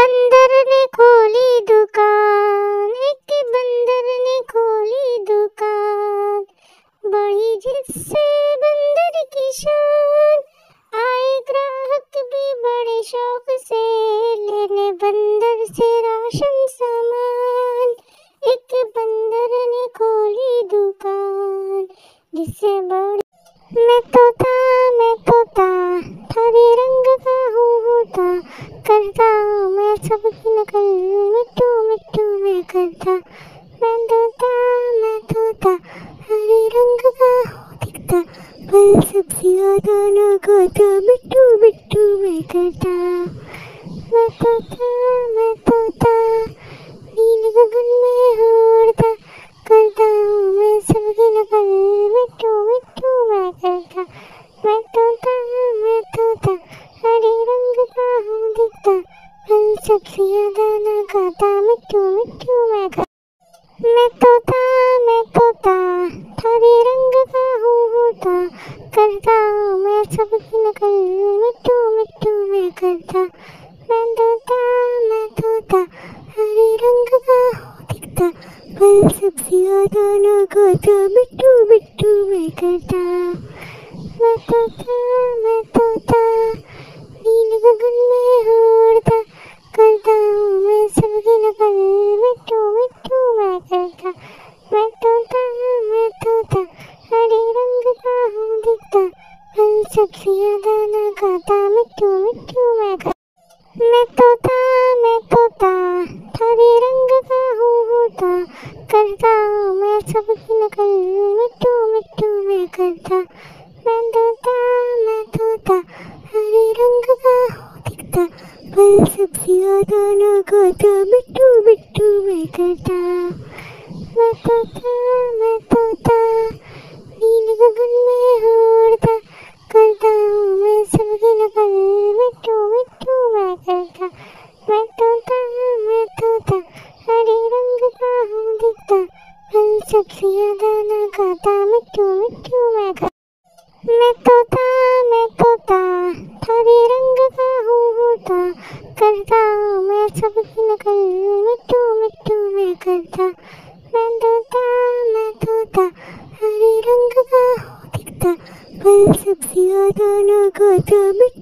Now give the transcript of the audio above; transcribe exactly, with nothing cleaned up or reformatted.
बंदर ने खोली दुकान, एक बंदर ने खोली दुकान, बड़ी जिससे बंदर की शान, आए ग्राहक भी बड़े शौक से, लेने बंदर से राशन सामान। एक बंदर ने खोली दुकान, जिससे बड़ी मैं तोता मैं तोता थारे रंग का हूँ होता, करता हूँ मैं सबकी नकल, मिट्टू मिट्टू मैं करता। मैं तोता मैं तोता हरे रंग का हूँ दिखता, फल सब्जियाँ दाना खाता, मिट्टू मिट्टू मैं करता। मैं तोता मैं तोता नील गगन में उड़ता, करता हूँ मैं सबकी नकल, मिट्टू मिट्टू मैं करता। मैं तोता मैं तोता हरे रंग का हूँ दिखता, फल सब्जियाँ दाना खाता, मिट्टू मिट्टू मैं करता। मैं तोता मैं तोता हरे रंग का हूँ होता, करता हूँ मैं सबकी नकल, मिट्टू मिट्टू मैं करता। मैं तोता मैं तोता हरे रंग का हूँ दिखता, फल सब्जियाँ दाना खाता, मिट्टू मिट्टू मैं करता। मैं तोता मैं तोता नील गगन में उड़ता, करता हूँ मैं सबकी नकल, मिट्टू मिट्टू मैं करता। मैं तोता मैं तोता हरे रंग का हूँ दिखता, फल सब्जियाँ दाना खाता, मिट्टू मिट्टू मैं करता। मैं तोता मैं तोता हरे रंग का हूँ होता, करता हूँ मैं सबकी नकल, मिट्टू मिट्टू मैं करता। मैं तोता मैं तोता हरे रंग का हूँ दिखता, फल सब्जियाँ दाना खाता, मिट्टू मिट्टू मैं करता। मैं तोता मैं तोता नील गगन में उड़ता, करता हूँ मैं सबकी नकल, मिट्टू मिट्टू मैं करता। मैं तोता मैं तोता हरे रंग का हूँ दिखता, फल सब्जियाँ दाना खाता, मिट्टू मिट्टू मैं करता। मैं तोता मैं तोता हरे रंग का हूँ होता, करता हूँ मैं सबकी नकल, मिट्टू मिट्टू मैं करता। मैं तोता मैं तोता हरे रंग का हूँ दिखता, फल सब्जियाँ दाना खाता,